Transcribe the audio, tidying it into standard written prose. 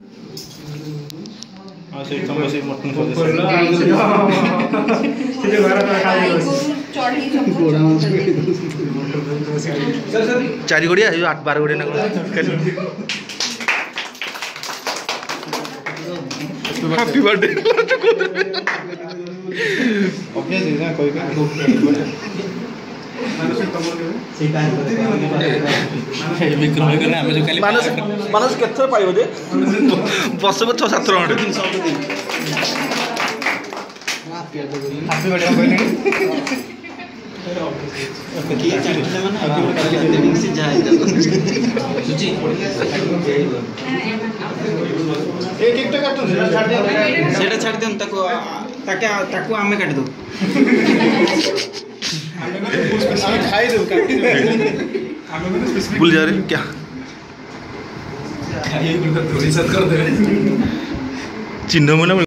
हाँ से तुम बस मटन खा चारि गोड़िया 8-12 गोड़िया ना हैप्पी बर्थडे ओके जी ना कोई मानस केथर पाइबो जे बस को 6-7 राउंड हैप्पी बर्थडे कोइने की चाटले माने से जाय सुजी एक एक काट छाड़ दे सेटा छाड़ दे ताको आमे काट दो खाई दो भूल जा रहे क्या चिन्ह मुना